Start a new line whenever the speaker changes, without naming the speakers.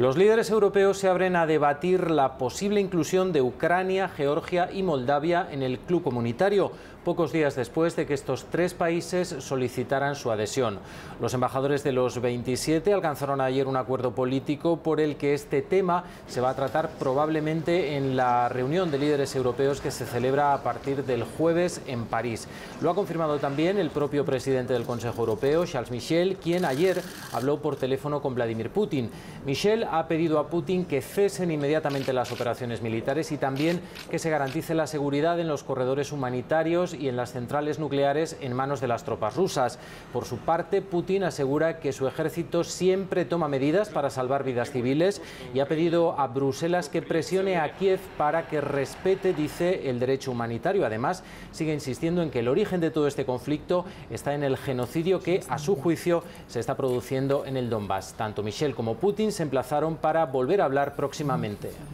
Los líderes europeos se abren a debatir la posible inclusión de Ucrania, Georgia y Moldavia en el club comunitario, pocos días después de que estos tres países solicitaran su adhesión. Los embajadores de los 27 alcanzaron ayer un acuerdo político por el que este tema se va a tratar probablemente en la reunión de líderes europeos que se celebra a partir del jueves en París. Lo ha confirmado también el propio presidente del Consejo Europeo, Charles Michel, quien ayer habló por teléfono con Vladimir Putin. Michel ha pedido a Putin que cesen inmediatamente las operaciones militares y también que se garantice la seguridad en los corredores humanitarios y en las centrales nucleares en manos de las tropas rusas. Por su parte, Putin asegura que su ejército siempre toma medidas para salvar vidas civiles y ha pedido a Bruselas que presione a Kiev para que respete, dice, el derecho humanitario. Además, sigue insistiendo en que el origen de todo este conflicto está en el genocidio que, a su juicio, se está produciendo en el Donbass. Tanto Michel como Putin se emplazaron para volver a hablar próximamente.